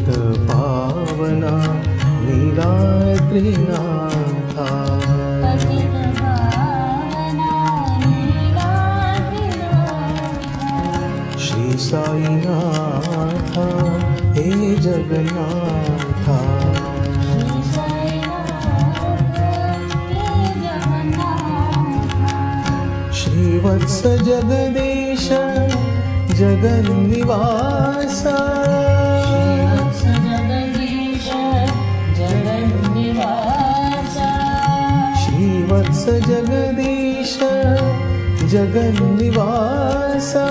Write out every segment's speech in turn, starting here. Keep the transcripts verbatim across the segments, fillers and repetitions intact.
पतित पावना नीलाद्रिनाथा श्री साईनाथा हे जगन्नाथा श्रीवत्स जगदीश जगन्निवासा श्रीवत्स जगदीश जगन्निवासा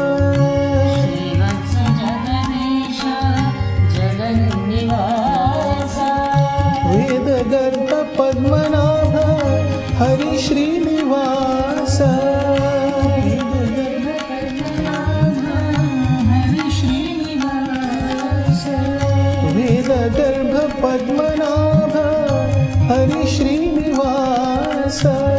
वेद गर्भ पद्मनाभ हरि श्रीनिवास वेद गर्भ पद्मनाभ हरि श्रीनिवास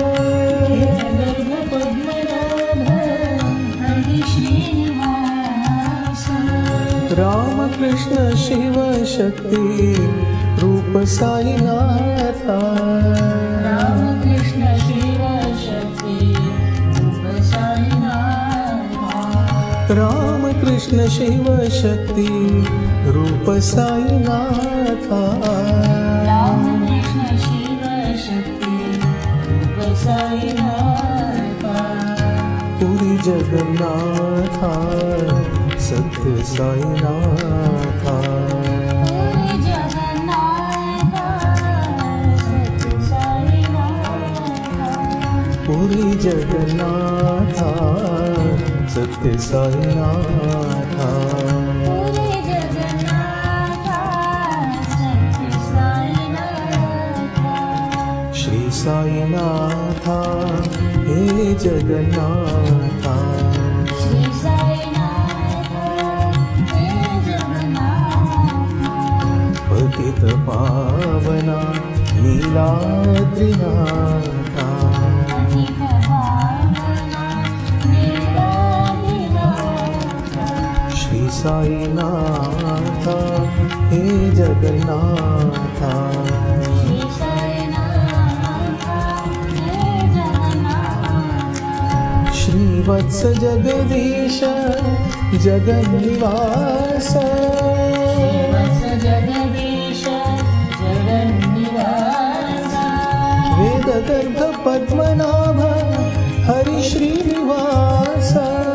राम कृष्ण शिव शक्ति रूप साईनाथा राम कृष्ण शिव शक्ति रूप साईनाथा राम कृष्ण शिव शक्ति रूप साईनाथा राम कृष्ण शिव शक्ति रूप साईनाथा पुरी जगन्नाथा सत्य साईनाथा पुरी जगन्नाथा सत्य साईनाथा श्री साईनाथा हे जगन्नाथा पतित पावना नीलाद्रिनाथा श्री साईनाथा हे जगन्नाथा श्रीवत्स जगदीश जगन्निवास वेद गर्भ पद्मनाभ हरि श्रीनिवास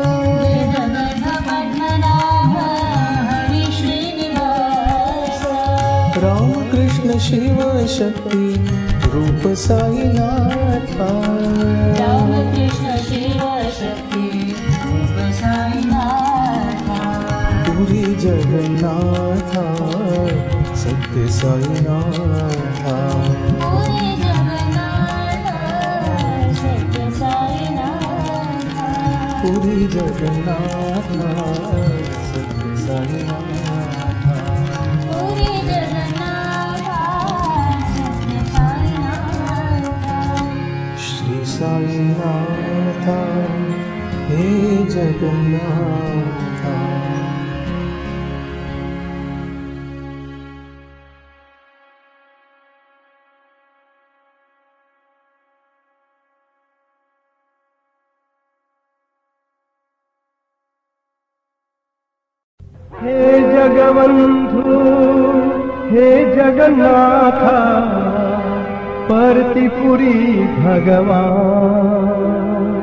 राम कृष्ण शिव शक्ति रूप साईनाथा राम कृष्ण शिव शक्ति रूप साईनाथा पुरी जगन्नाथा सत्य साईनाथा पुरी जगन्नाथा सत्य साईनाथा पूरी जगन्नाथ श्री साईनाथा हे जगन्नाथा हे जगवंधु हे जगन्नाथा परतिपुरी भगवान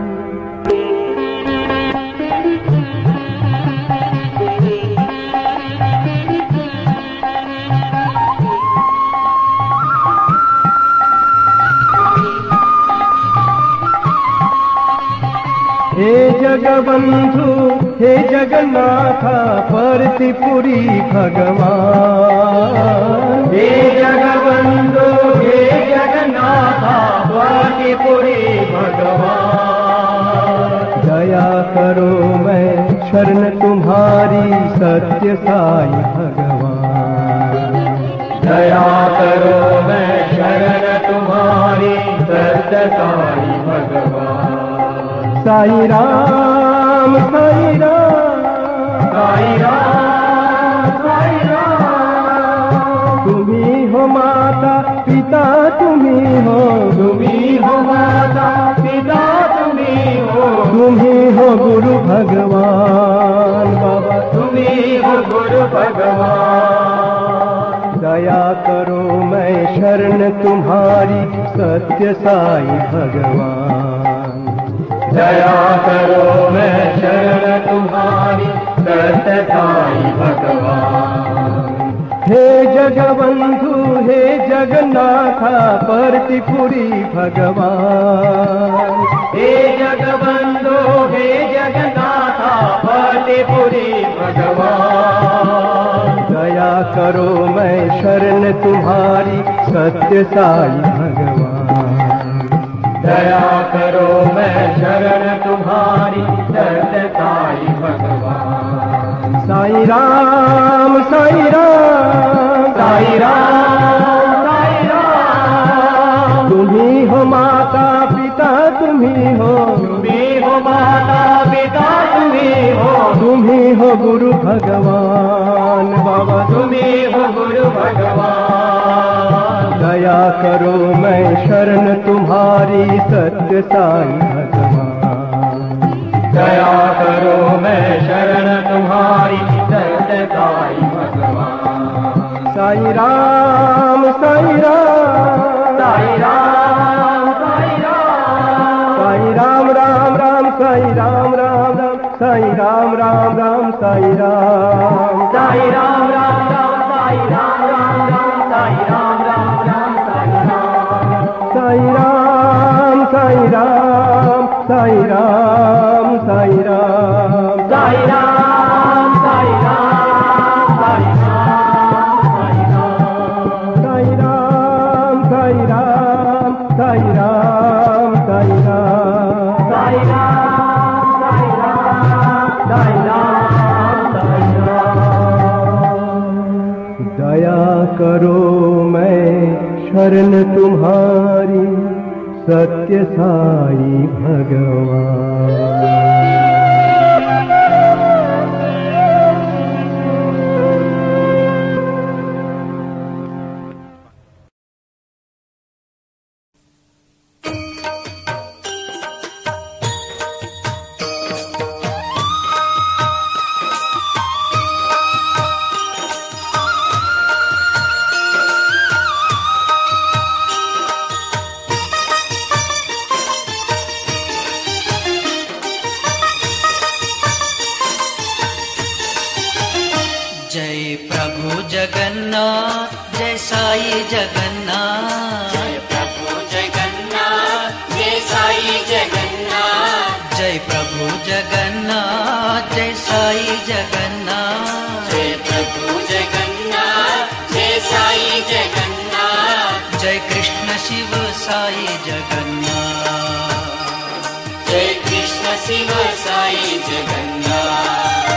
हे जगबंधु हे जगन्नाथा परतिपुरी भगवान हे जगबंधु हे जगन्नाथा परतिपुरी भगवान दया करो मैं शरण तुम्हारी सत्य साई भगवान दया करो मैं शरण तुम्हारी सत्य साई भगवान साई राम साई राम साई राम साई राम तुम्ही हो, तुम्ही हो माता पिता तुम्ही हो, तुम्ही हो गुरु भगवान बाबा, तुम्ही हो गुरु भगवान। दया करो मैं शरण तुम्हारी सत्य साई भगवान, दया करो मैं शरण तुम्हारी सत्य साई भगवान। हे जगबंधु हे जगन्नाथा परतिपुरी भगवान, हे जगबंधु हे जगन्नाथा परतिपुरी भगवान। दया करो मैं शरण तुम्हारी सत्य साई भगवान, दया करो मैं शरण तुम्हारी सत्य साई भगवान। साई राम साई राम साई राम साई राम, तुम्ही हो माता पिता तुम्ही हो, तुम्ही हो माता पिता तुम्ही हो, तुम्ही हो गुरु भगवान बाबा, तुम्ही हो गुरु भगवान। दया करो मैं शरण तुम्हारी सत्य साई भगवान, दया करो मैं शरण तुम्हारी सत्य साई भगवान। साई राम साई राम साई राम साई राम, साई राम राम राम साई राम राम राम साई राम राम राम साई राम साई राम राम राम साई राम राम राम साई राम राम राम साई राम। साई राम साई राम साई राम साई राम साई राम साई राम साई राम साई राम। साई राम साई राम साई राम साई राम साई राम साई राम साई राम साई राम। दया करो मैं शरण तुम्हारी सत्य साई भगवान। जय प्रभु जगन्नाथ, जय साई जगन्नाथ, जय प्रभु जगन्नाथ, जय साई जगन्नाथ, जय प्रभु जगन्नाथ, जय साई जगन्नाथ, जय प्रभु जगन्नाथ, जय साई जगन्नाथ, जय कृष्ण शिव साई जगन्नाथ, जय कृष्ण शिव साई जगन्नाथ,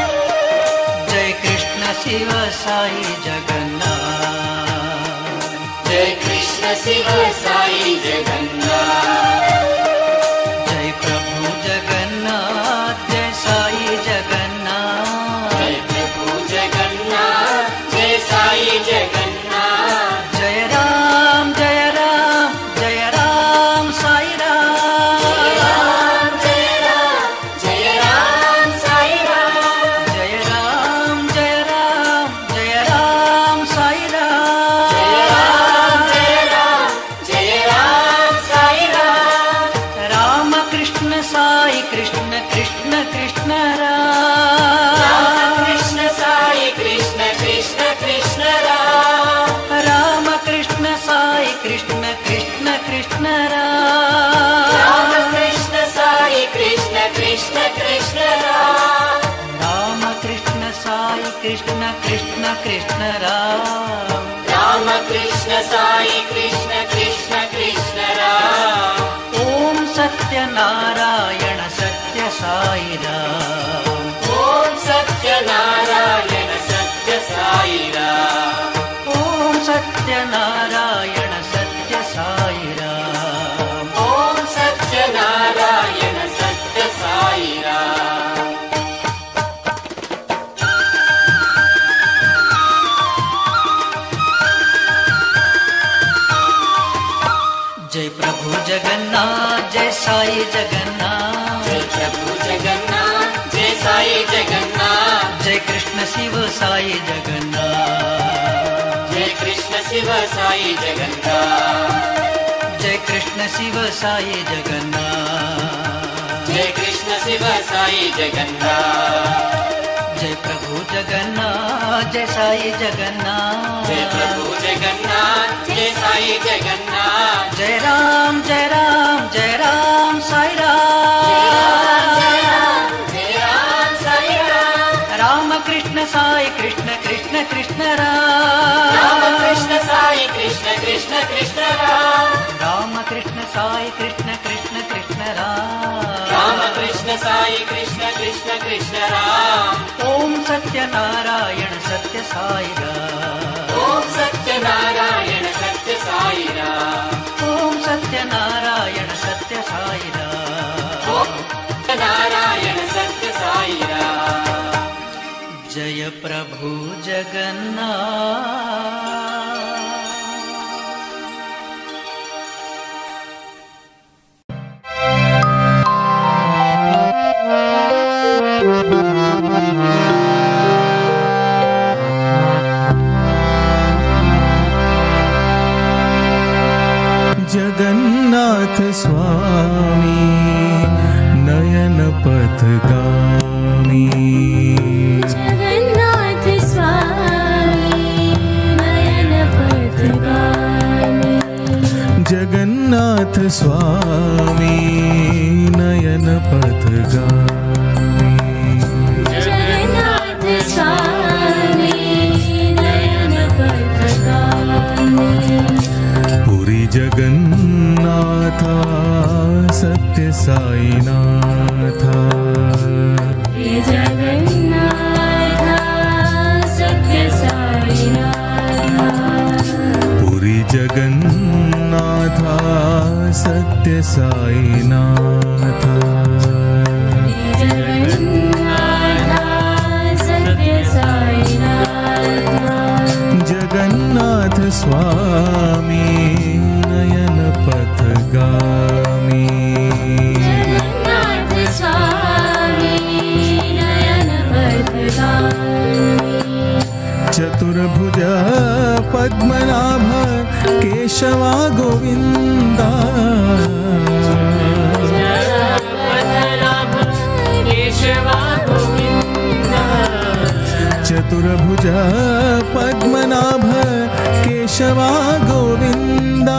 जय कृष्ण शिव साई जगन्नाथ, जय कृष्ण शिव साई जगन्नाथ, जय प्रभु जगन्नाथ, जय साई जगन्नाथ, जय प्रभु जगन्नाथ, जय साई जगन्नाथ, जय राम जय राम जय राम साई राम, जय राम जय राम साई राम, जय राम जय राम जय राम साई राम, जय राम जय राम साई राम, राम कृष्ण साई कृष्ण कृष्ण कृष्ण राम, कृष्ण साई कृष्ण कृष्ण कृष्ण राम, राम कृष्ण साई कृष्ण कृष्ण कृष्ण राम, कृष्ण साई कृष्ण कृष्ण कृष्ण राम, राम कृष्ण साई कृष्ण कृष्ण कृष्ण राम, राम कृष्ण साई कृष्ण कृष्ण कृष्ण राम, ओम सत्य नारायण सत्य साई राम, ओम सत्य नारायण सत्य साई राम, ओम सत्य नारायण सत्य साई राम, ओम सत्य नारायण सत्य साई राम, जगन्नाथ, जय प्रभु जगन्नाथ, जय साई जगन्नाथ, जय कृष्ण शिव साई जगन्नाथ, जय कृष्ण शिव साई जगन्नाथ, जय कृष्ण शिव साई जगन्नाथ, जय कृष्ण शिव साई जगन्नाथ, जय प्रभु जगन्नाथ, जय साई जगन्नाथ, जय प्रभु जगन्नाथ, जय साई जगन्नाथ, जय राम जय राम जय राम साई राम, जय राम जय राम साई राम, राम कृष्ण साई कृष्ण कृष्ण कृष्ण राम, राम कृष्ण साई कृष्ण कृष्ण कृष्ण राम, राम कृष्ण साई कृष्ण कृष्ण कृष्ण राम, राम कृष्ण साई कृष्ण कृष्ण कृष्ण राम, ओम सत्यनारायण सत्य साई राम, ओम सत्यनारायण सत्य साई राम, ओम सत्यनारायण सत्य साई राम, ओम सत्यनारायण सत्य साई राम, जय प्रभु जगन्नाथ। जगन्नाथ स्वामी नयन पथगामी, जगन्नाथ स्वामी नयन पथगामी, जगन्नाथ स्वामी नयन पथगामी, जगन्नाथ स्वामी नयन पथगामी, पुरी जगन्नाथा सत्य साईनाथा, हे जगन्नाथ सत्य साईनाथ, पुरी जगन्नाथा सत्य साईनाथा, हे जगन्नाथ सत्य साईनाथ, जगन्नाथ स्वामी नयन पथगामी, जगन्नाथ स्वामी नयन पथगामी, चतुर्भुज पद्मनाभ केशवा गोविंदा, केशवा गोविंदा, चतुर्भुज पद्मनाभ केशवा गोविंदा,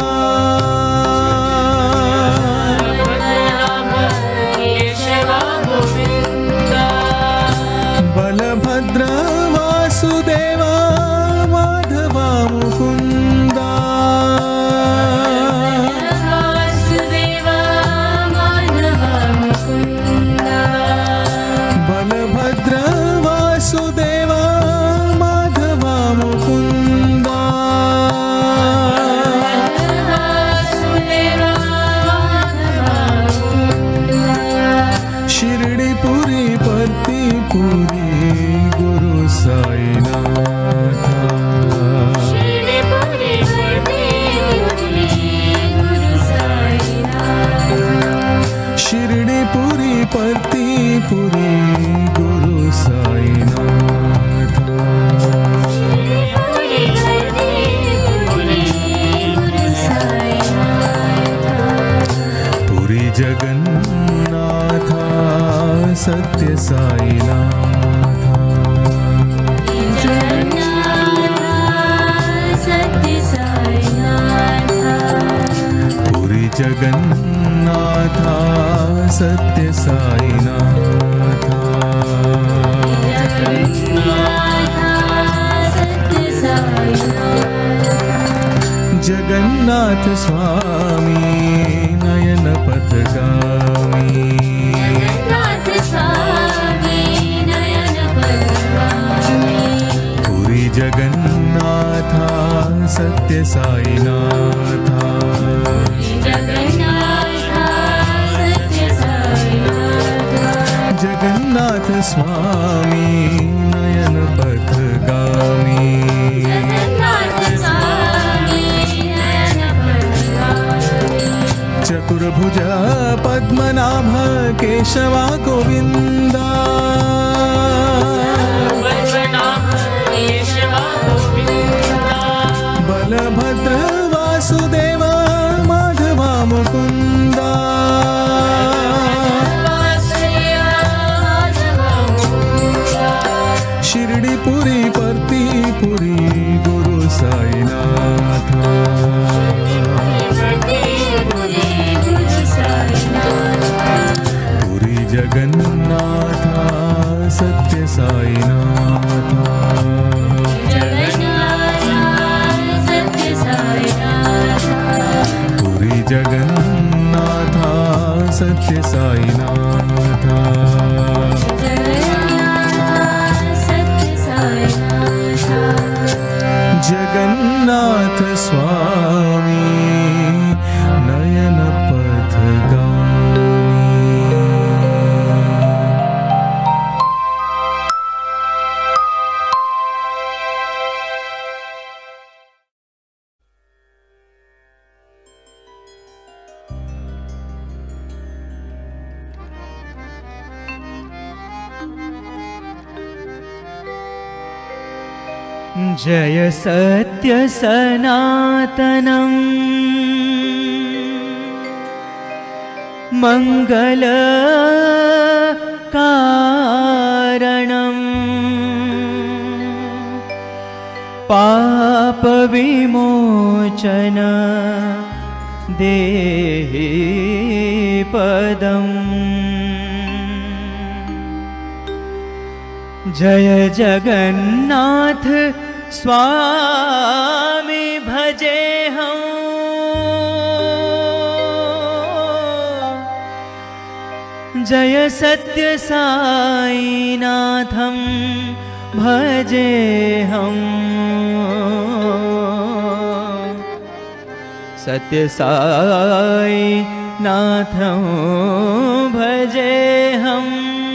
केशवा गोविंदा, बलभद्र वासुदेवा माधवा मुकुंदा, वासुदेवा माधवा मुकुंदा, बलभद्र वासुदेवा माधवा मुकुंदा, वासुदेवा माधवा मुकुंदा, शिरडीपुरी परतीपुरी गुरु साईनाथा, शिरडीपुरी परतीपुरी गुरु साईनाथ, शिरडीपुरी परतीपुरी गुरु साईनाथा, शिरडीपुरी परतीपुरी गुरु साईनाथ, पुरी जगन्नाथा सत्य साईनाथा, जगन्नाथ सत्य साईनाथ, पुरी जगन्नाथा सत्य साईनाथा, जगन्नाथ सत्य साईनाथ, जगन्नाथ स्वामी नयन पथगामी, जगन्नाथ स्वामी नयन पथगामी, पुरी जगन्नाथा सत्य साईनाथा, जगन्नाथ सत्य साईनाथ, जगन्नाथ स्वामी नयन पथगामी, जगन्नाथ स्वामी नयन पथगामी, चतुर्भुज पद्मनाभ पुरी परती पुरी गुरु साईनाथ पुरी जगन्नाथ सत्य साईनाथ पुरी जगन्नाथ सत्य साईनाथ जगन्नाथ स्वामी नयन पथगामी जय सत्य सनातनम् मंगल कारणम् पाप विमोचन देहि पदम् जय जगन्नाथ स्वामी भजे हम जय सत्य साईनाथम भजे हम सत्य साईनाथम भजे हम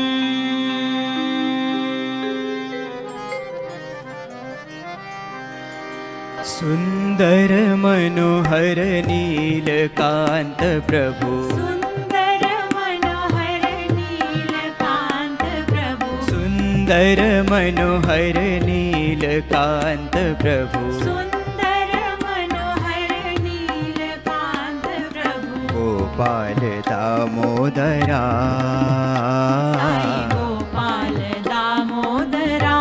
सुंदर मनोहर नीलकांत प्रभु सुंदर मनोहर नीलकांत प्रभु सुंदर मनोहर नीलकांत प्रभु सुंदर मनोहर नीलकांत प्रभु गोपाल दामोदरा साई गोपाल दामोदरा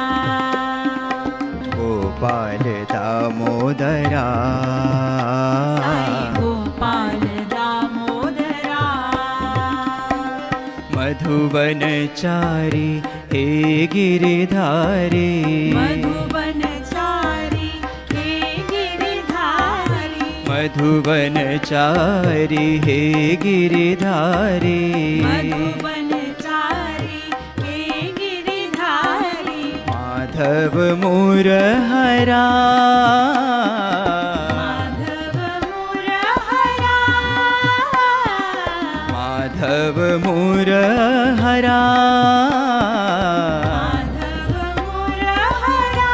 गोपाल दामोदरा साई गोपाल दामोदरा मधुवन चारी हे गिरिधारी मधुवन चारी हे गिरिधारी मधुवन चारी हे गिरिधारी मधुवन चारी हे गिरिधारी माधव मोर हरा माधव मुरहरा माधव मोर हरा माधव मुरहरा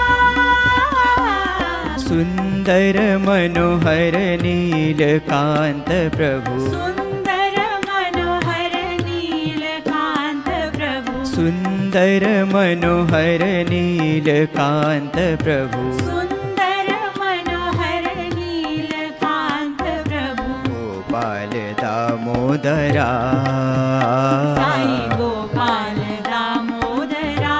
सुंदर मनोहर नीलकांत प्रभु सुंदर मनोहर नीलकांत प्रभु सुंदर मनोहर नीलकांत प्रभु सुंदर मनोहर नीलकांत प्रभु गोपाल दामोदरा साई गोपाल दामोदरा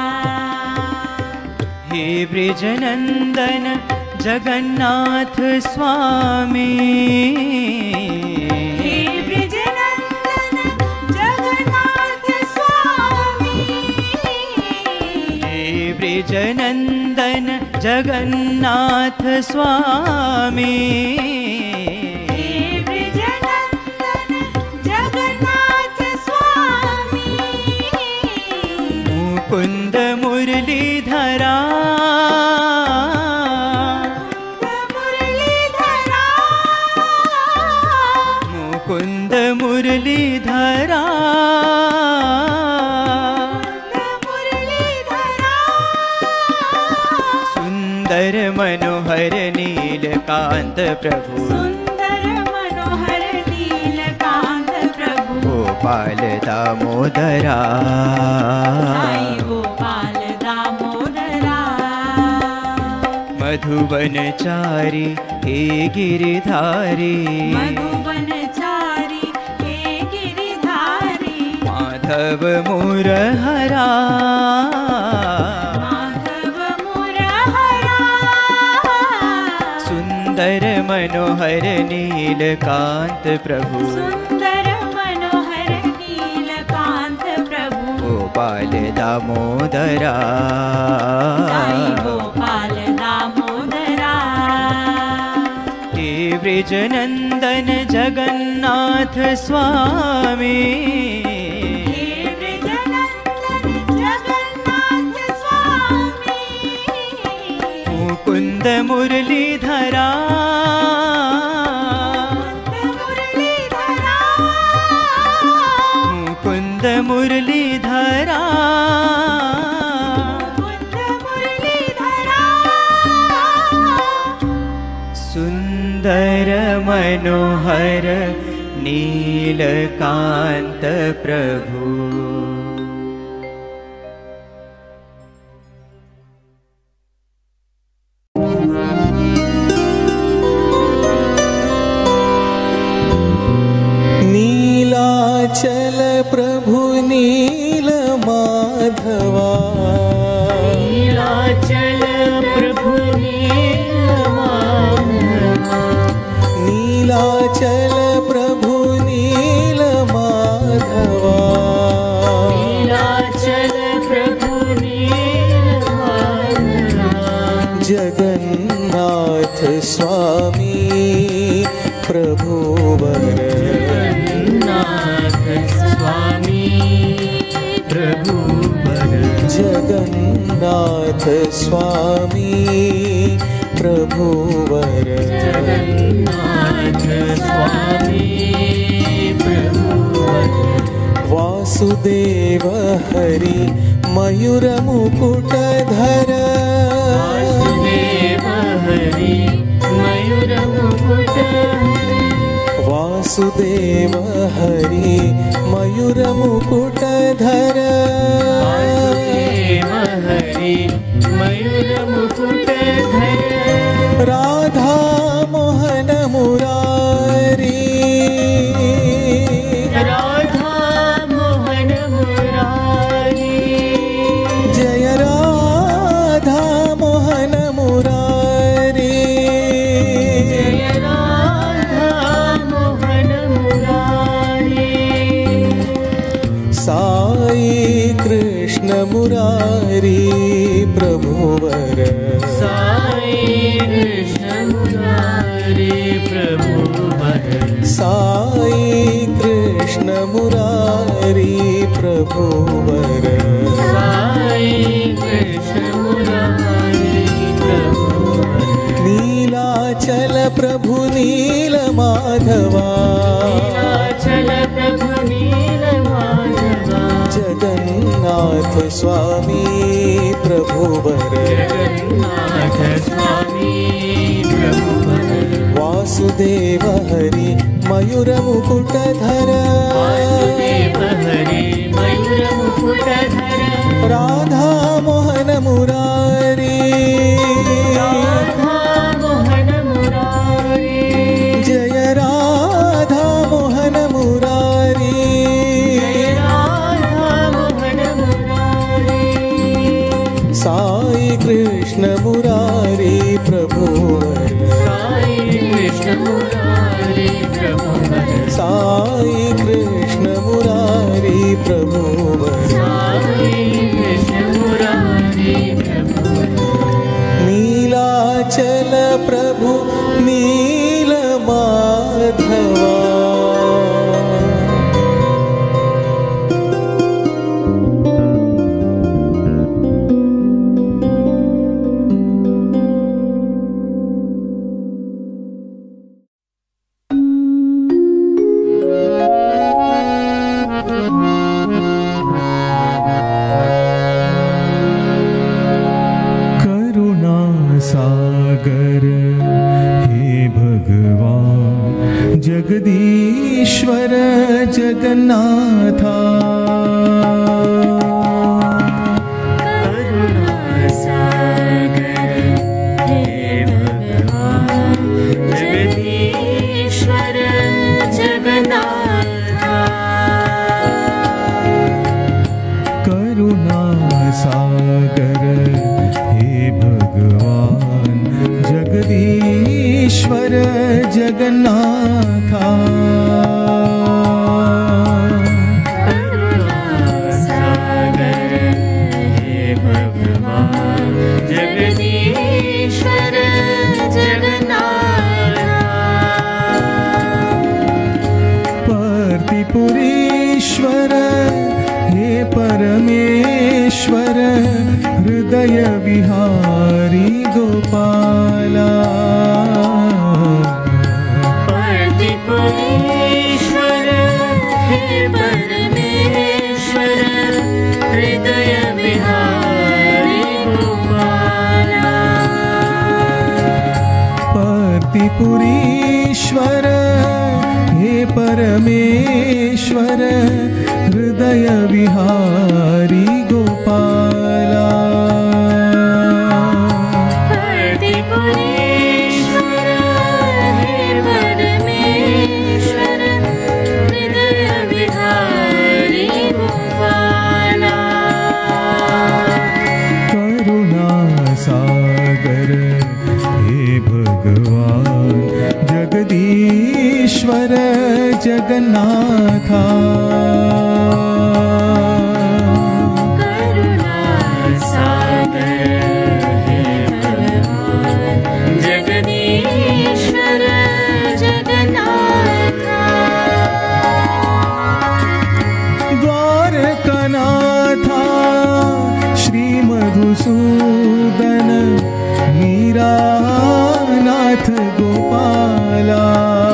हे ब्रिजनंदन जगन्नाथ स्वामी हे ब्रिजनंदन जगन्नाथ स्वामी हे ब्रिजनंदन जगन्नाथ स्वामी हे ब्रिजनंदन जगन्नाथ स्वामी मुकुंद मुरलीधरा मुरलीधरा मुकुंद मुरलीधरा मुरलीधरा सुंदर मनोहर नीलकांत प्रभु सुंदर मनोहर नीलकांत प्रभु गोपाल दामोदरा साई गोपाल दामोदरा मधुवन चारी हे गिरिधारी मधुवन चारी हे गिरिधारी माधव मोर हरा माधव सुंदर मनोहर नीलकांत प्रभु सुंदर मनोहर नीलकांत प्रभु गोपाल दामोदरा साई गोपाल दामोदरा हे ब्रजनंदन जगन्नाथ स्वामी हे ब्रजनंदन जगन्नाथ स्वामी मुकुंद मुरलीधरा मुरलीधरा मुकुंद मुरलीधरा मुकुंद मुरलीधरा सुंदर मनोहर नीलकांत प्रभु नीलाचल प्रभु नील माधवा नीलाचल प्रभु नील माधवा नीलाचल प्रभु नील माधवा नीलाचल प्रभु नील माधवा जगन्नाथ स्वामी प्रभुवर जगन्नाथ स्वामी प्रभुवर जगन्नाथ स्वामी प्रभुवर जगन्नाथ स्वामी प्रभुवर वासुदेव हरि मयूर मुकुटधर वासुदेव हरि मयूर मुकुटधर वासुदेव हरि मयूर मुकुटधर वासुदेव हरि मयूर मुकुटधर राधा मोहन मुरारी राधा मोहन मुरारी जय राधा मोहन मुरारी जय राधा मोहन मुरारी साई कृष्ण मुरारी प्रभुवर साई कृष्ण मुरारी प्रभुवर साई कृष्ण मुरारी प्रभुवर साई कृष्ण मुरारी प्रभुवर नीलाचल प्रभु नील माधवा नीलाचल प्रभु नील माधवा जगन्नाथ स्वामी प्रभुवर जगन्नाथ स्वामी प्रभुवर वासुदेव हरि मयूर मुकुटधर वासुदेव हरि मयूर मुकुटधर राधा मोहन मुरारी राधा मोहन मुरारी जय राधा मोहन मुरारी जय राधा मोहन मुरारी साई कृष्ण मुरारी प्रभुवर साई कृष्ण मुरारी प्रभुवर साई कृष्ण मुरारी प्रभुवर साई कृष्ण मुरारी प्रभुवर नीलाचल प्रभु नील माधवा करुणा सागर हे भगवान जगदीश्वर जगन्नाथा करुणा सागर हे भगवान जगदीश्वर जगन्नाथा करुणा सागर हे भगवान जगदीश्वर गोपाला पर्तिपुरीश्वर हे परमेश्वर हृदय विहारी गोपाला पर्तिपुरीश्वर हे परमेश्वर हृदय विहारी गोपाला पर्तिपुरीश्वर हे परमेश्वर हृदय विहारी गोपाला करुणा सागर हे भगवान जगदीश्वर जगन्नाथा करुणा सागर हे भगवान जगदीश्वर जगन्नाथा द्वारकनाथा श्री मधुसूदन मीरानाथ गोपाला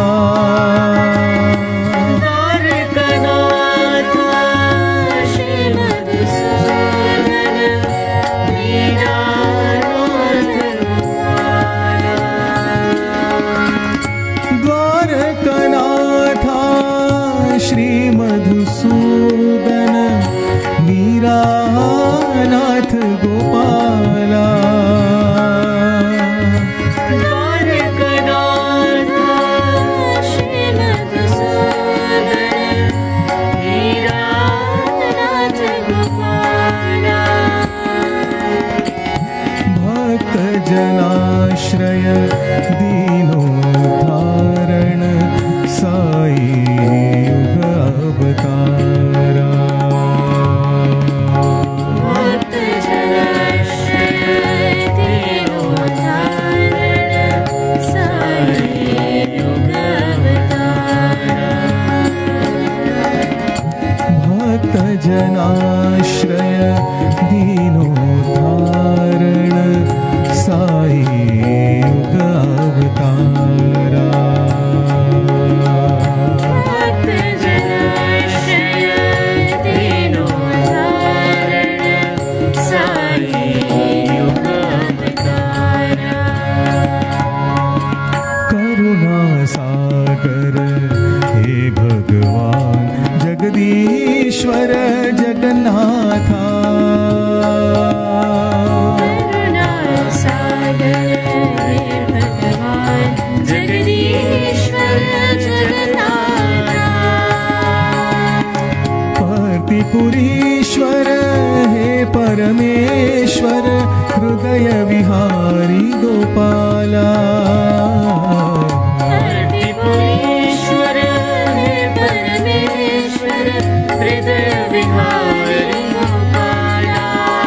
द्वारकनाथ श्री मधुसूदन मीरानाथ गोपाला द्वारकनाथा श्री मधुसूदन मीरानाथ गोपाला द्वारकनाथ श्री मधुसूदन मीरानाथ गोपाला भक्त जनाश्रय दीनोद्धारण साई युग अवतारा भक्त जनाश्रय दीनोद्धारण साई युग अवतारा भक्त जनाश्रय दीनोद्धारण साई युग अवतारा भक्त जनाश्रय दीनोद्धारण साई युग अवतारा करुणा सागर हे भगवान जगदीश्वर जगन्नाथा करुणा सागर हे भगवान जगदीश्वर जगन्नाथा पर्तिपुरीश्वर हे परमेश्वर हृदय विहारी गोपाला पर्तिपुरीश्वर हे परमेश्वर हृदय विहारी गोपाला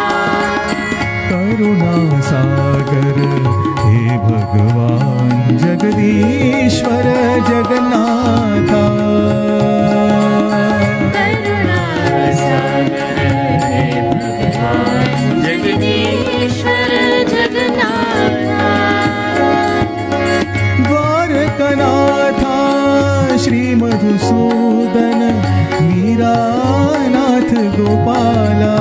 करुणा सागर हे भगवान जगदीश्वर जगन्नाथा करुणा सागर हे भगवान जगदीश्वर जगन्नाथा द्वारकनाथा श्री मधुसूदन मीरानाथ गोपाला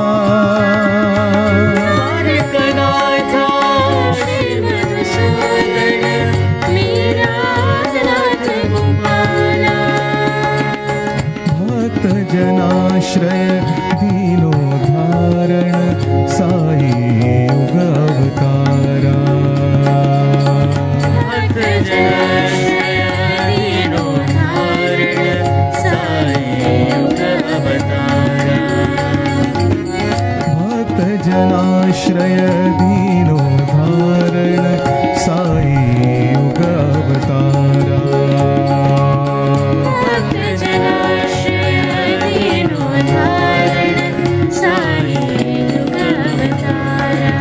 द्वारकनाथ श्री मधुसूदन मीरानाथ गोपाला भक्त जनाश्रय दीनोद्धारण साई युग अवतारा भक्त जनाश्रय दीनोद्धारण साई युग अवतारा भक्त जनाश्रय दीनोद्धारण साई युग अवतारा भक्त जनाश्रय दीनोद्धारण साई युग अवतारा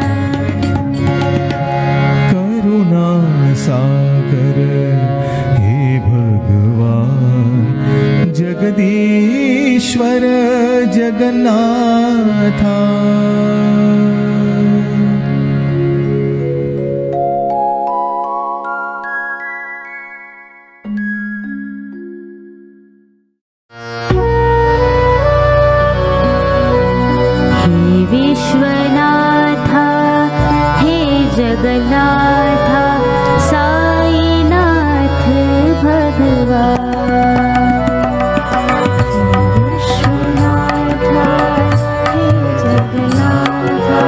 करुणा सागर हे भगवान जगदीश्वर जगन्नाथ जगन्नाथा जगन्नाथा साईनाथ भगवान। विश्वनाथा हे जगन्नाथा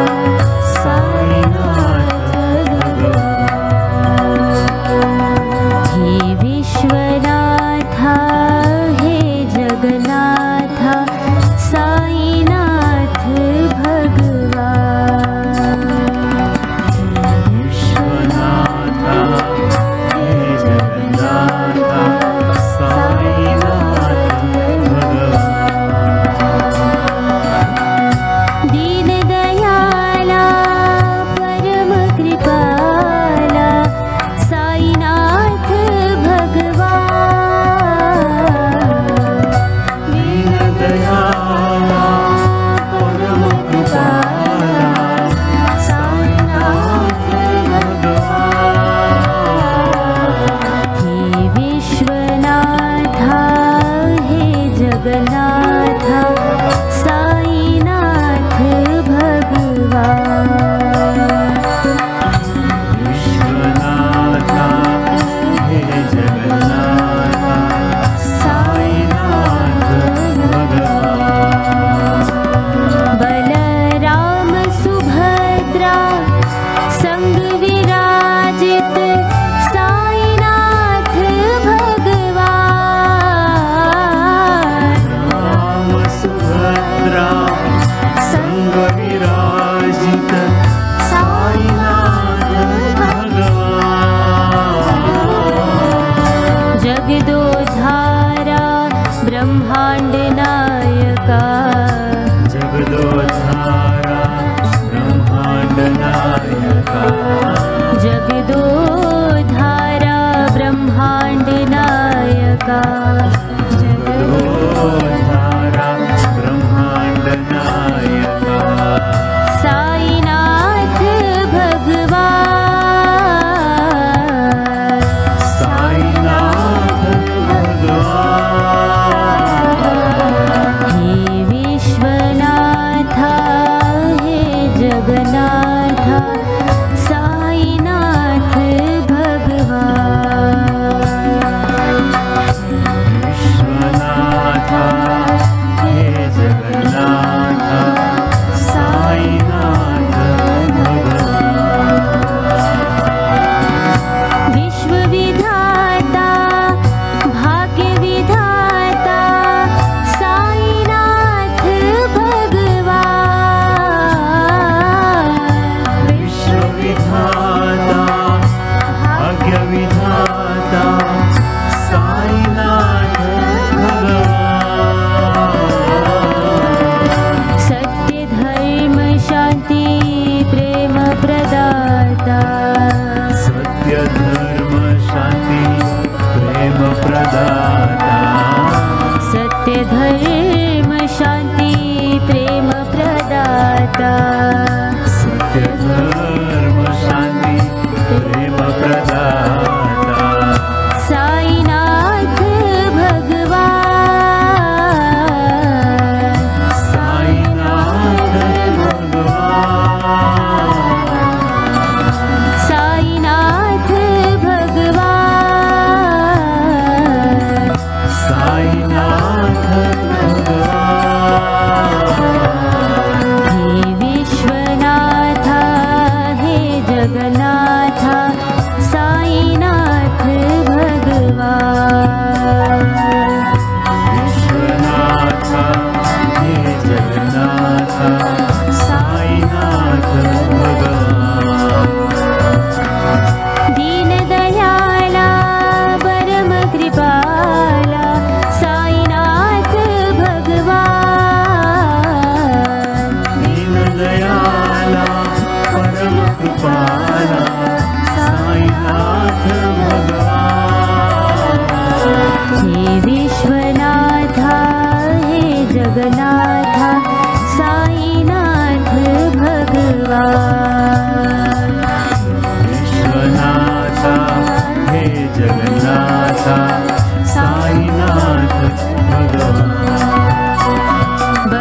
साईनाथ भगवान। हे विश्वनाथा हे जगन्नाथा साईनाथ भगवान। विश्वनाथा हे जगन्नाथा साईनाथ भगवान। दीन दयाला परम कृपाला साईनाथ भगवान। दीन दयाला परम कृपाला साईनाथ भगवान। हे विश्वनाथा हे जगन्नाथा साईनाथ भगवान। विश्वनाथा हे जगन्नाथा साईनाथ भगवान। बलराम सुभद्रा संग विराजित साईनाथ भगवान। राम सुभद्रा संग विराजित साईनाथ भगवान। जगदोधारा ब्रह्मांड नायका जगदोधारा ब्रह्मांड नायका जगदोधारा ब्रह्मांड नायका जगदोधारा ब्रह्मांड नायका साईनाथ भगवान। साईनाथ भगवान। हे विश्वनाथा हे जगन्नाथा साईनाथ भगवान। विश्वनाथा हे जगन्नाथा साईनाथ भगवान। विश्वविधाता भाग्यविधाता साईनाथ भगवान। विश्वविधाता भाग्यविधाता साईनाथ भगवान। सत्य धर्म शांति प्रेम प्रदाता सत्य धर्म शांति प्रेम प्रदाता सत्य धर्म शांति प्रेम प्रदाता सत्य धर्म शांति प्रेम प्रदाता साईनाथ भगवान। साईनाथ भगवान। साईनाथ भगवान। साईनाथ भगवान। हे विश्वनाथा हे जगन्नाथा साईनाथ भगवान। विश्वनाथा हे जगन्नाथा साईनाथ भगवान। दीन दयाला परम कृपाला साईनाथ भगवान। दीन दयाला परम कृपाला साईनाथ भगवान। हे विश्वनाथा हे जगन्नाथा साईनाथ भगवान। विश्वनाथा हे जगन्नाथा साईनाथ भगवान।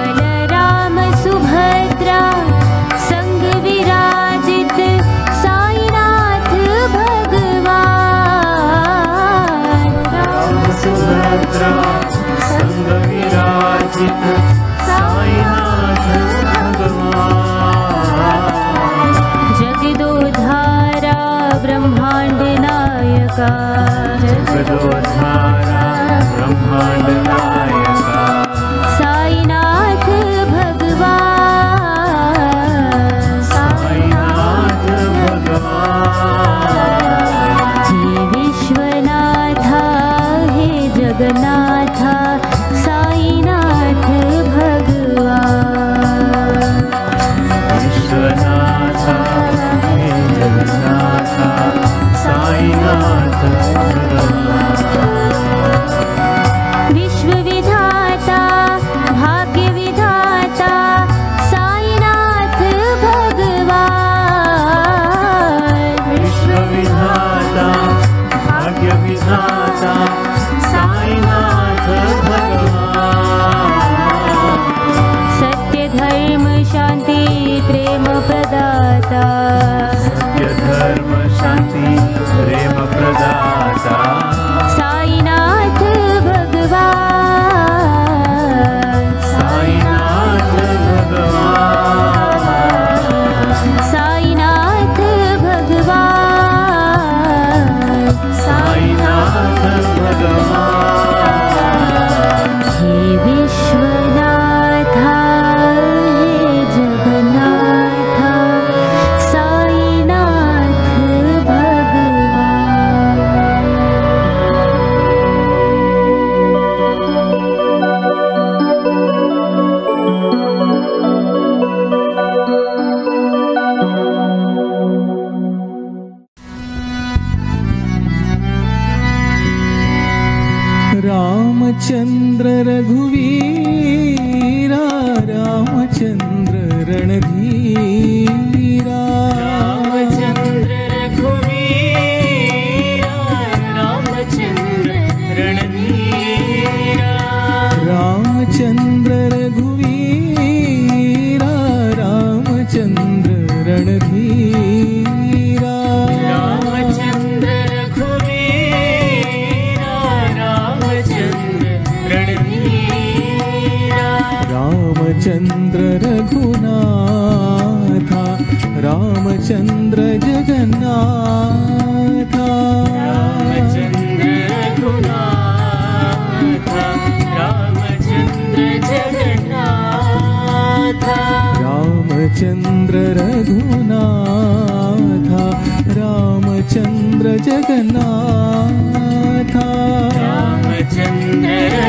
बलराम सुभद्रा संग विराजित साईनाथ नायका जगदोद्धारा ब्रह्मांड नायका साईनाथ भगवान साईनाथ भगवान हे विश्वनाथा हे जगन्नाथा साईनाथ भगवान विश्वनाथा हे जगन्नाथा साईनाथ भगवान विश्वविधाता भाग्यविधाता साईनाथ भगवान विश्वविधाता भाग्यविधाता साईनाथ भगवान सत्य धर्म शांति प्रेम प्रदाता सत्य धर्म शांति प्रेम प्रदाता साईनाथ भगवान साईनाथ भगवान साईनाथ भगवान साईनाथ भगवान हे विश्वनाथा हे जगन्नाथा साईनाथ रामचंद्र रघुवीरा रामचंद्र रणधीरा रामचंद्र रघुवीरा रामचंद्र रणधीरा रामचंद्र रघुवीरा रामचंद्र रणधीरा रामचंद्र रघुवीरा रामचंद्र रणधीरा रामचंद्र रघुनाथा रामचंद्र जगन्नाथा रामचंद्र रघुनाथा रामचंद्र जगन्नाथा रामचंद्र रघुनाथा रामचंद्र जगन्नाथा रामचंद्र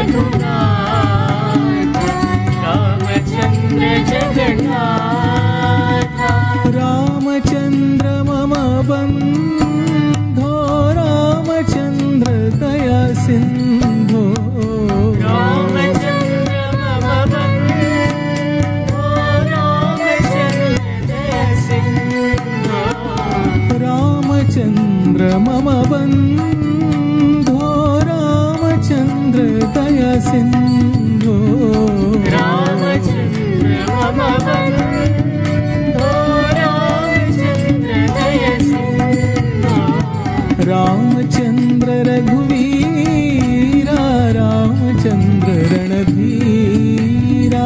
रघुनाथा रामचंद्र जगन्नाथा रामचंद्र मम बंधो रामचंद्र दया सिंधो रामचंद्र मम बंधो रामचंद्र दया सिंधो रामचंद्र मम बंधो रामचंद्र दया सिंधो रामचंद्र मम बंधो रामचंद्र दया सिंधो रामचंद्र रघुवीरा रामचंद्र रणधीरा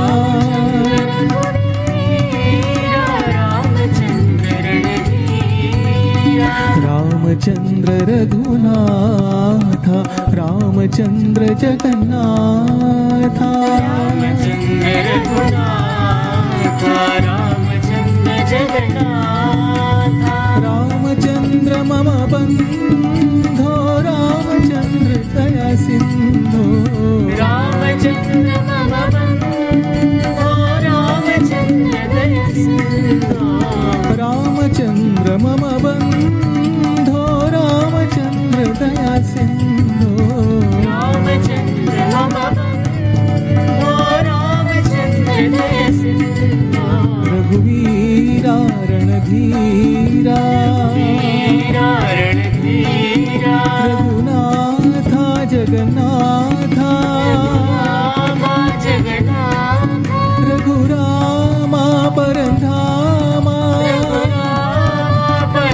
रामचंद्र रघुनाथा रामचंद्र जगन्नाथा रामचंद्र रघुनाथा रामचंद्र जगन्नाथा रामचंद्र मम बंधो रामचंद्र दया सिंधो रामचंद्र मम बंधो रामचंद्र दया सिंधो रामचंद्र मम बंधो रामचंद्र दया सिंधो रामचंद्र मम बंधो रामचंद्र दया सिंधो रघुवीरा रणधीरा वीरा रणधीरा रघुनाथा जगन्नाथा रामा जगन्नाथा रघुरामा परधामा रामा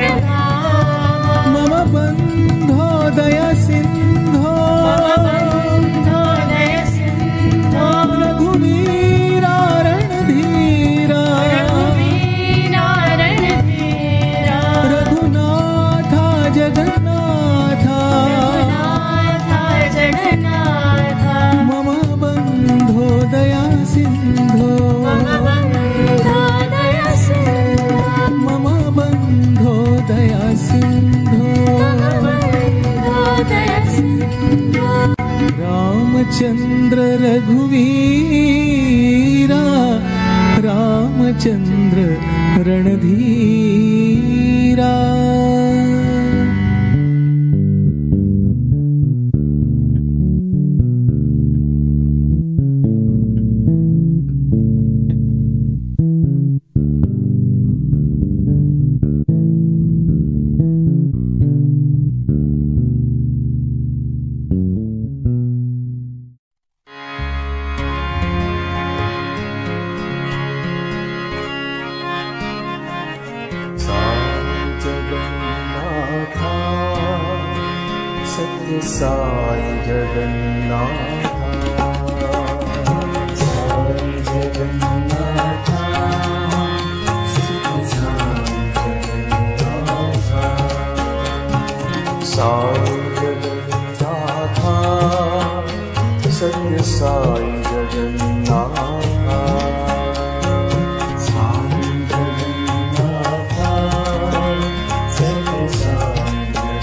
सिंधो रामचंद्र रघुवीरा रामचंद्र रणधीरा साई जगन्नाथ साई जगन्नाथ साई जगन्नाथ सत्य साई जगन्नाथ साई जगन्नाथ सत्य साई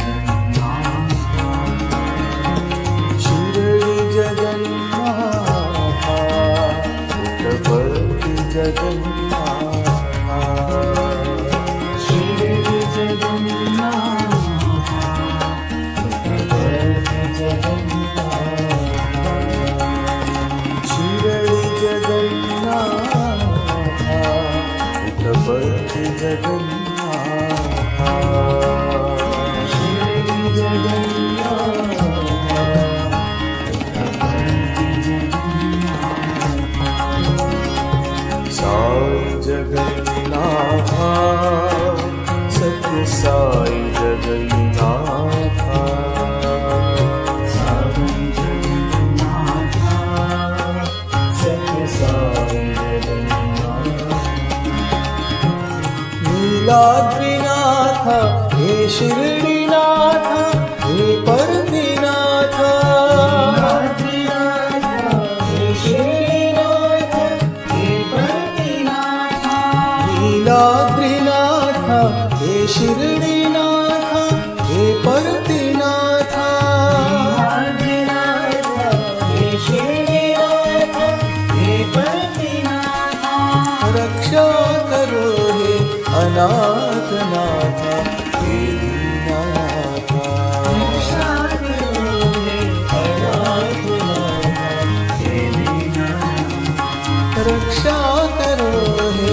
जगन्नाथ शिरडी जगन्नाथ पुट्टपर्ति जगन्नाथ शिरडी जगन्नाथ पुट्टपर्ति जगन्नाथ शिरडी जगन्नाथ साई जगन्नाथ सत्य साई जगन्नाथ साई जगन्नाथ सत्य साई जगन्नाथ नीलाद्रिनाथ हे शिरडीनाथ हे पर्वतीनाथ नीलाद्रिनाथ हे शिरडीनाथ हे पर्वतीनाथ हे शिरडीनाथ हे पर्वतीनाथ रक्षा करो हे अनाथनाथ हे दीनानाथ रक्षा करो हे अनाथनाथ हे दीनानाथ रक्षा करो हे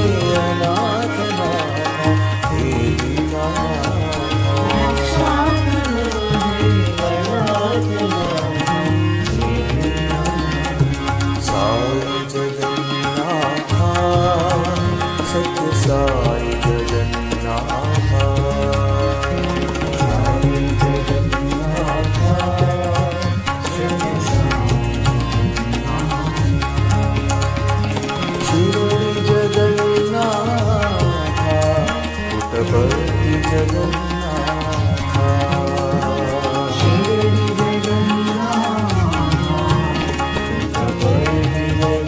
साई जगन्नाथ साई जगन्नाथ शिरडी जगन्नाथ पुट्टपर्ति जगन्नाथ शिरडी जगन्नाथ पुट्टपर्ति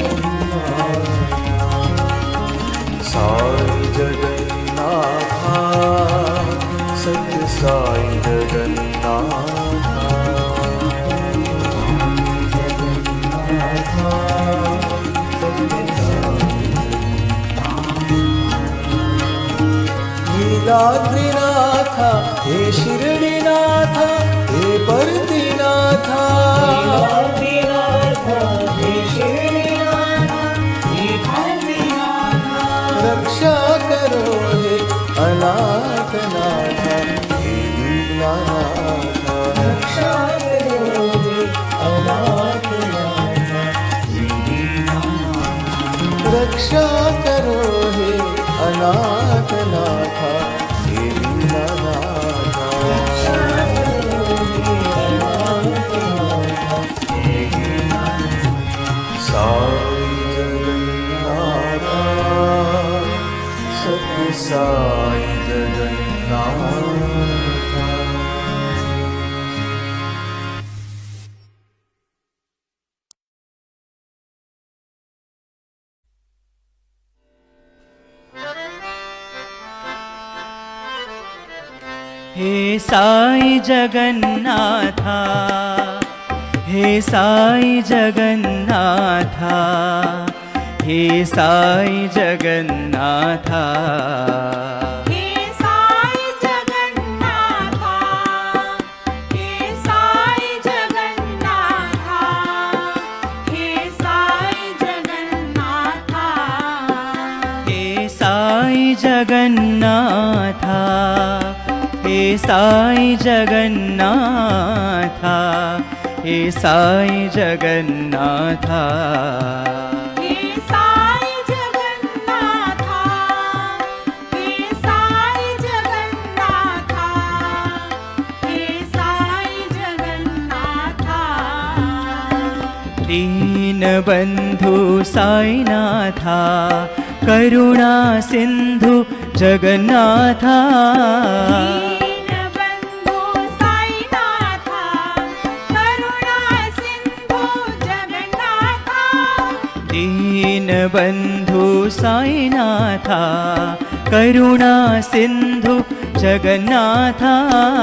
जगन्नाथ साई जगन्नाथ सत्य साई जगन्नाथ नीलाद्रिनाथ हे शिरडीनाथ हे पर्वतीनाथ हे शिरडीनाथ हे पर्वतीनाथ रक्षा करो हे अनाथनाथ हे दीनानाथ रक्षा करो हे अनाथनाथ हे दीनानाथ रक्षा करो हे अनाथनाथ हे दीनानाथ रक्षा करो हे अनाथनाथ हे दीनानाथ साई जगन्नाथ सत्य साई जगन्नाथ हे साई जगन्नाथा, हे साई जगन्नाथा, हे साई जगन्नाथा, हे साई जगन्नाथा, हे साई जगन्नाथा, हे साई जगन्नाथा, हे साई जगन्नाथा, हे साई जगन्नाथा, हे साई जगन्नाथा, हे साई जगन्नाथा, हे साई जगन्नाथा, हे साई जगन्नाथा, दीनबन्धु साईनाथा, करुणा सिन्धु जगन्नाथा, दीनबन्धु साईनाथा, करुणा सिन्धु जगन्नाथा, दीनबन्धु साईनाथा, करुणा सिन्धु जगन्नाथा,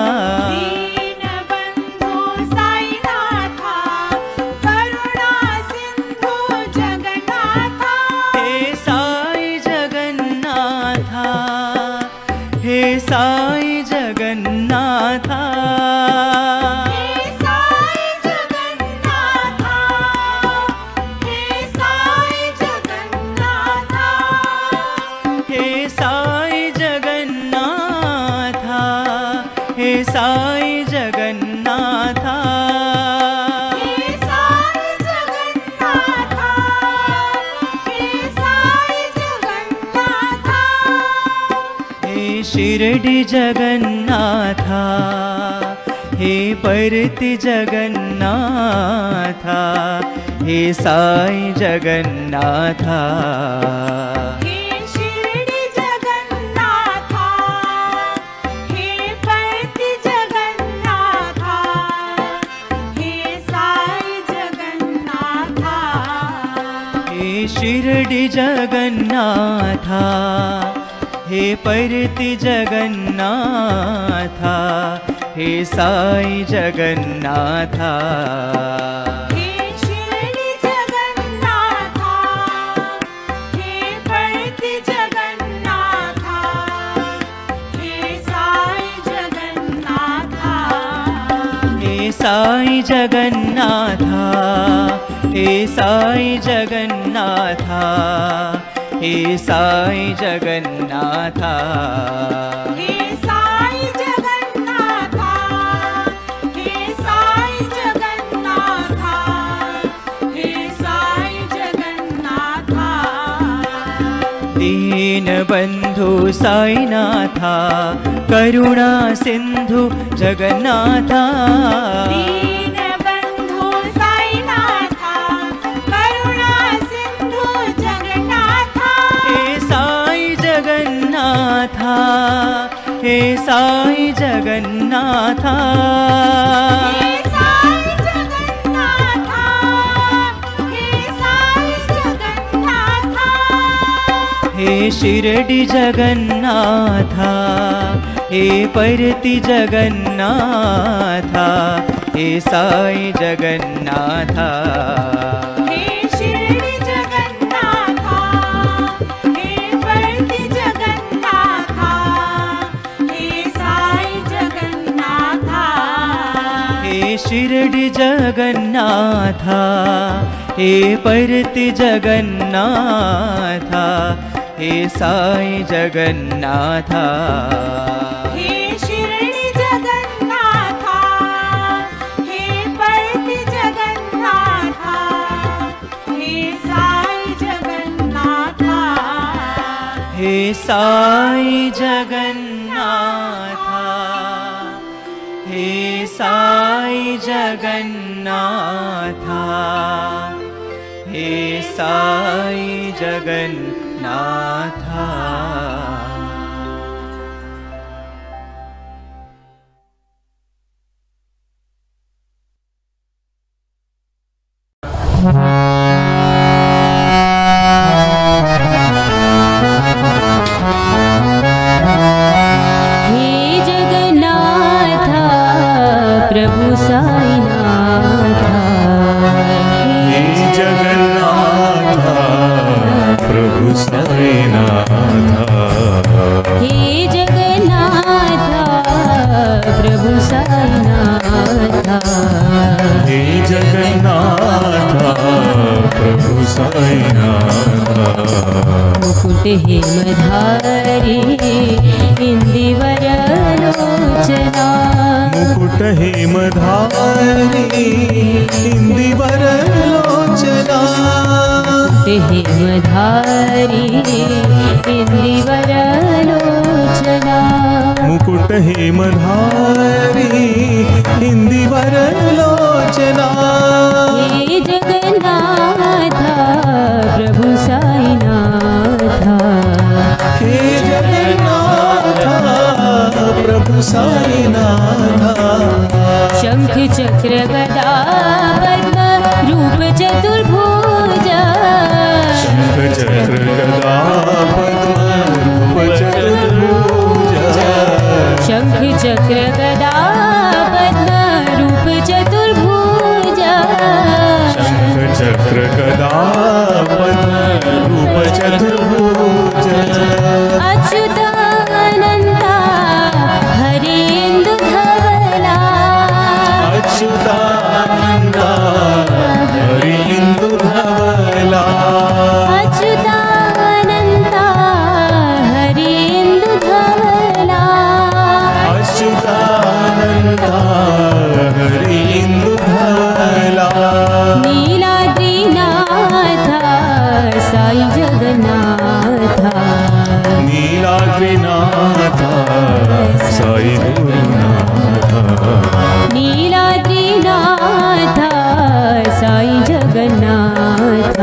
दीनबन्धु साईनाथा, करुणा सिन्धु जगन्नाथा, हे साई जगन्नाथा, हे साई जगन्नाथा, हे साई जगन्नाथा, हे साई जगन्नाथा, हे साई जगन्नाथा, हे साई जगन्नाथा, हे साई जगन्नाथा, हे साई जगन्नाथा, हे शिरडी जगन्नाथा, हे परति जगन्नाथा, हे साई जगन्नाथा, हे शिरडी जगन्नाथा, हे परति जगन्नाथा, हे साई जगन्नाथा, हे शिरडी जगन्नाथा, हे परति जगन्नाथा, हे साई जगन्नाथा, हे शिरडी जगन्नाथा, हे परति जगन्नाथा, हे साई जगन्नाथा, हे साई जगन्नाथा, हे साई जगन्नाथा, हे साई जगन्नाथा, हे साई जगन्नाथा, हे साई जगन्नाथा, हे साई जगन्नाथा, दीनबन्धु साईनाथा, करुणा सिन्धु जगन्नाथा, दीनबन्धु साईनाथा, करुणा सिन्धु जगन्नाथा, हे साई जगन्नाथा, हे साई जगन्नाथा, हे साई जगन्नाथा, हे साई जगन्नाथा, हे शिरडी जगन्नाथा, हे परति जगन्नाथा, हे साई जगन्नाथा, हे शिरडी जगन्नाथा, हे परति जगन्नाथा, हे साई जगन्नाथा, हे शिरडी जगन्नाथा, हे परति जगन्नाथा, हे साई जगन्नाथा, हे शिरडी जगन्नाथा, हे परति जगन्नाथा, हे साई जगन्नाथा, हे साई जगन्नाथा, हे साई जगन्नाथा, हे साई जगन्नाथा। हे जगन्नाथ मुकुट हेमधारी इंदिवरलोचना मुकुट हेमधारी इंदिवरलोचना हेमधारी इंदिवरलोचना मुकुट हेमधारी इंदिवरलोचना हे जगन्नाथ प्रभु साईनाथ हे जगन्नाथ प्रभु साईनाथ शंख चक्र गदा पद्म रूप चतुर्भुज शंख चक्र गदा पद्म रूप चतुर्भुज शंख चक्र गदा पद्म रूप चतुर्भुज शंख चक्र गदा पद्म रूप चतुर्भुज अच्युतानन्ता हरेन्दु धवला अच्युतानन्दा हरेन्दु धवला अच्युतानन्ता हरेन्दु धवला अच्युतानन्दा हरेन्दु धवला नीलाद्रिनाथ साई जगन्नाथ नीलाद्रिनाथ साई गुरुनाथ नीलाद्रिनाथ साई जगन्नाथ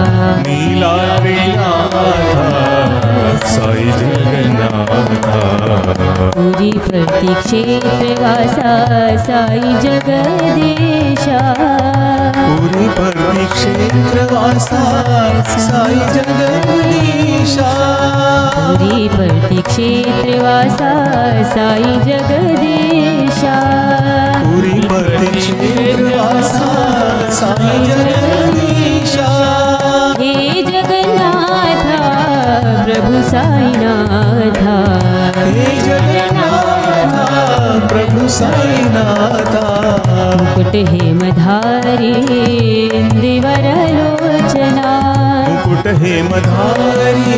नीलाद्रिनाथ साई जगन्नाथ पुरी प्रतिक्षेत्रवासा साई जगदीशा पुरी प्रतिक्षेत्रवासा साई जगदीशा पुरी प्रतिक्षेत्रवासा साई जगदीशा पुरी प्रतिक्षेत्रवासा साई जगदीशा हे जगन्नाथ प्रभु साईनाथ हे जगन्नाथ प्रभु साईनाथ मुकुट हेमधारी इंदिवरलोचना मुकुट हेमधारी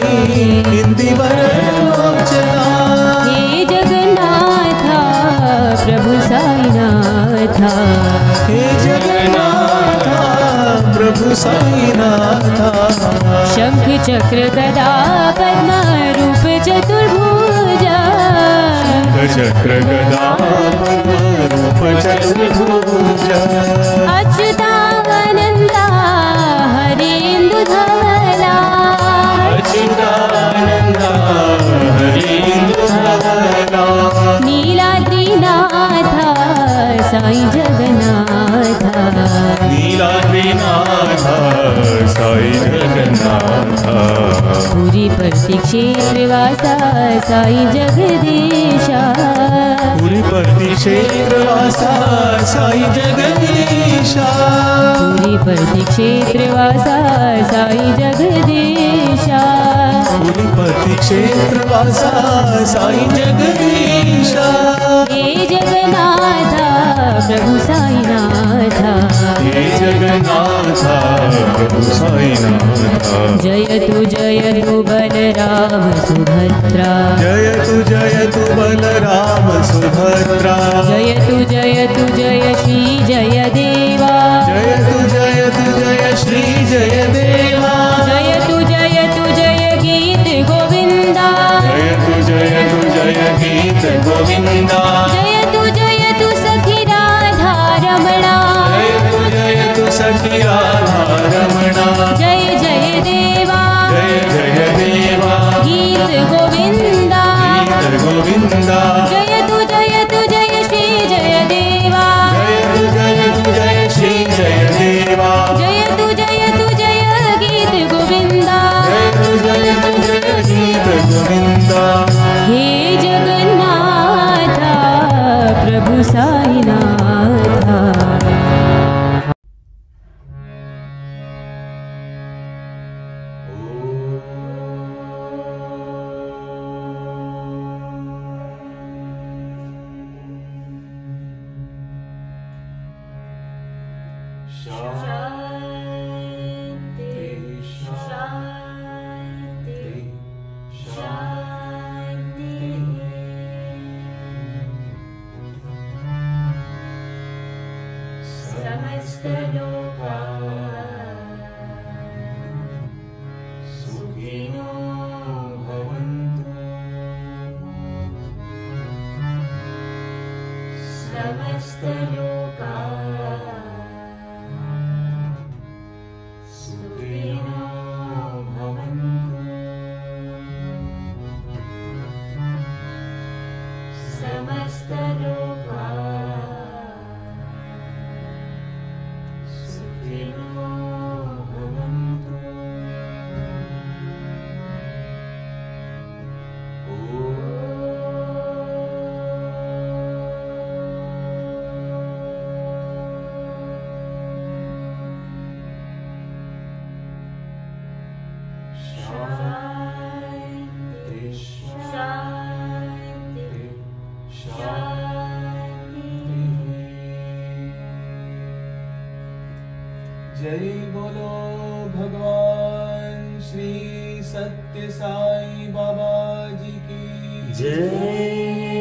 इंदिवरलोचना हे जगन्नाथ प्रभु साईनाथ हे जगन्नाथ प्रभु साईनाथ शंख चक्र गदा पद्म रूप चतुर्भुज चक्र गदा पद्म रूप चतुर्भुज अच्युतानन्दा हरेन्दु धवला अच्युतानन्दा हरेन्दु धवला नीलाद्रिनाथ साई जगन्नाथ नीलाद्रिनाथ साई जगन्नाथ पुरी प्रतिक्षेत्रवासा साई जगदीशा पुरी प्रतिक्षेत्रवासा साई जगदीशा पुरी प्रतिक्षेत्रवासा साई जगदीशा पुरी प्रतिक्षेत्रवासा साई जगदीशा हे जगन्नाथ प्रभु साईनाथ हे जगन्नाथ प्रभु साईनाथ जयतु जयतु बलराम सुभद्रा जयतु जयतु बलराम सुभद्रा जयतु जयतु जय श्री जय देवा जयतु जयतु जय श्री जय देवा जयतु जयतु जय गीत गोविंदा जयतु जयतु जय गीत गोविंदा जयतु जयतु सखी राधा रमणा जयतु जयतु सखी राधा रमणा जय जय देवा जय जय देवा गीत गोविंदा गीत गोविंदा जयतु जयतु जय श्री जय देवा जयतु जयतु जय श्री जय देवा जयतु जयतु जय गीत गोविंदा जयतु जयतु जय गीत गोविंदा हे जगन्नाथ प्रभु साईनाथ शांति शांति समस्तलोका सुखिनो भवन्तु समस्तलोका सुखिनो भवन्तु समस्तलोका सुखिनो भवन्तु। शान्ति शान्ति शान्ति। जय बोलो भगवान श्री सत्य साई बाबा जी की जय।